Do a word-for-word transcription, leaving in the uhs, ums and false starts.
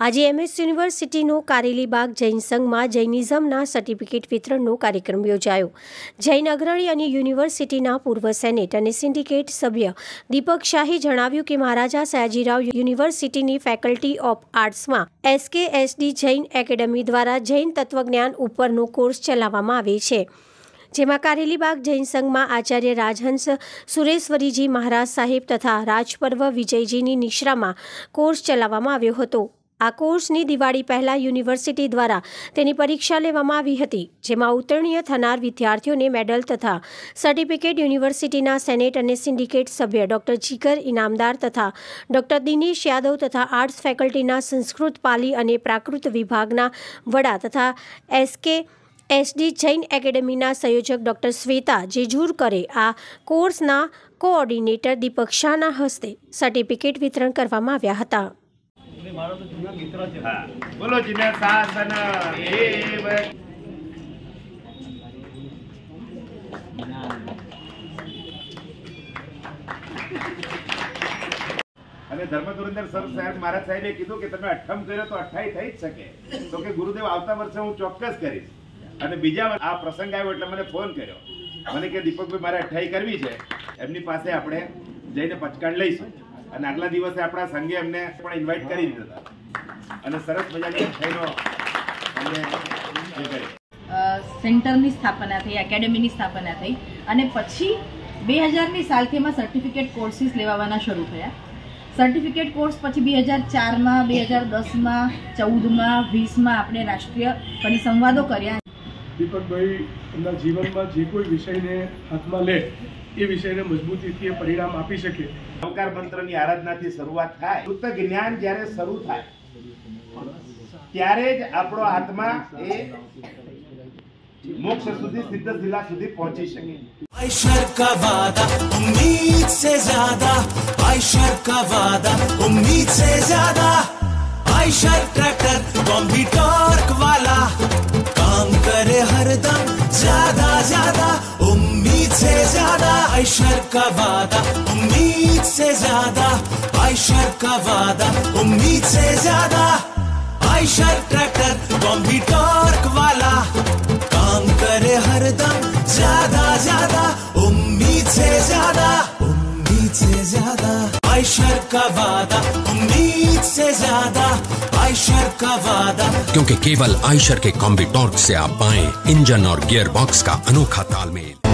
આજે એમએસ યુનિવર્સિટીનો કારેલીબાગ જૈન સંઘમાં જૈનિઝમના સર્ટિફિકેટ વિતરણનો કાર્યક્રમ યોજાયો। જૈન અગ્રણી અને યુનિવર્સિટીના પૂર્વ સેનેટ અને સિન્ડિકેટ સભ્ય દીપક શાહે જણાવ્યું કે મહારાજા સયાજીરાવ યુનિવર્સિટીની ફેકલ્ટી ઓફ આર્ટ્સમાં એસકેએસડી જૈન એકેડમી દ્વારા જૈન તત્વજ્ઞાન ઉપરનો કોર્સ ચલાવવામાં આવે છે, જેમાં કારેલીબાગ જૈન સંઘમાં આચાર્ય રાજહંસ સુરેશ્વરીજી મહારાજ સાહેબ તથા રાજપર્વ વિજયજીની નિશ્રામાં કોર્સ ચલાવવામાં આવ્યો હતો। આ કોર્સની દિવાળી પહેલા યુનિવર્સિટી દ્વારા તેની પરીક્ષા લેવામાં આવી હતી, જેમાં ઉત્તીર્ણ થનાર વિદ્યાર્થીઓને મેડલ તથા સર્ટિફિકેટ યુનિવર્સિટીના સેનેટ અને સિન્ડિકેટ સભ્ય ડોક્ટર જીગર ઇનામદાર તથા ડોક્ટર દિનેશ યાદવ તથા આર્ટ્સ ફેકલ્ટીના સંસ્કૃત, પાલી અને પ્રાકૃત વિભાગના વડા તથા એસકે એસડી જૈન એકેડમીના સંયોજક ડોક્ટર શ્વેતા જેજુરકરે આ કોર્સના કોઓર્ડિનેટર દીપક શાહના હસ્તે સર્ટિફિકેટ વિતરણ કરવામાં આવ્યા હતા। બોલો જીને શાસન દેવ। અને ધર્મધુરંદર સર સાહેબ મહારાજ સાહેબે કીધું કે તમે અઠ્ઠમ કર્યો તો અઠ્ઠાઈ થઈ જ શકે, તો કે ગુરુદેવ આવતા વર્ષે હું ચોક્કસ કરીશ। અને બીજા આ પ્રસંગ આવ્યો એટલે મને ફોન કર્યો, મને કે દીપકભાઈ મારે અઠ્ઠાઈ કરવી છે, એમની પાસે આપણે જઈને પચકાડ લઈશું। અને આગલા દિવસે આપણા સંઘે એમને પણ ઇન્વાઇટ કરી દીધા હતા અને સરસ મજાની અઠ્ઠાઈનો અમને એ કરી સેન્ટરની સ્થાપના થઈ, એકેડમીની સ્થાપના થઈ અને પછી બે હજારની સાલથી એમાં સર્ટિફિકેટ કોર્સીસ લેવાના શરૂ થયા। સર્ટિફિકેટ કોર્સ પછી બે હજાર ચારમાં, બે હજાર દસમાં, ચૌદમાં, વીસમાં આપણે રાષ્ટ્રીય પરિસંવાદો કર્યા। દીપકભાઈ એમના જીવનમાં જે કોઈ વિષયને હાથમાં લે એ વિષયને મજબૂતીથી એ પરિણામ આપી શકે। નવકાર મંત્રની આરાધનાથી શરૂઆત થાય, શુદ્ધ જ્ઞાન જ્યારે શરૂ થાય ત્યારે જ આપણો આત્મા એ મોક્ષ સુધી, સિદ્ધ શિલા સુધી પહોંચી શકે। आयशर का वादा उम्मीद से ज्यादा, आयशर का वादा उम्मीद से ज्यादा, आयशर ट्रैक्टर कॉम्बी टॉर्क वाला, काम करे हरदम ज्यादा ज्यादा, उम्मीद से ज्यादा, आयशर का वादा उम्मीद से ज्यादा, आयशर का वादा उम्मीद से ज्यादा, आयशर ट्रैक्टर कॉम्बी टॉर्क वाला, काम करे हरदम ज्यादा ज्यादा, उम्मीद से ज्यादा, उम्मीद से ज्यादा, आयशर का वादा उम्मीद से ज्यादा, आयशर का वादा, क्योंकि केवल आयशर के कॉम्बी टॉर्क से आप पाएं इंजन और गियर बॉक्स का अनोखा तालमेल।